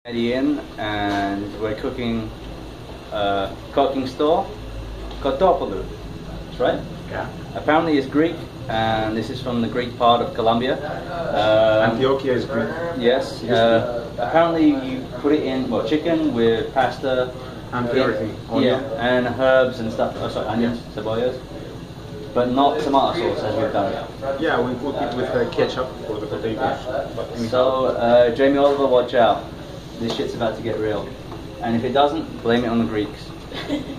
In and we're cooking cooking store Kartoffelu. That's right. Yeah. Apparently it's Greek, and this is from the Greek part of Colombia. Antioquia is Greek. Yes. Apparently you put it in chicken with pasta And everything. Yeah, and herbs and stuff. Oh, sorry, onions, cebollas, but not tomato sauce as we've done. Yeah, we cook it with ketchup for the potatoes. But So Jamie Oliver, watch out. This shit's about to get real. And if it doesn't, blame it on the Greeks.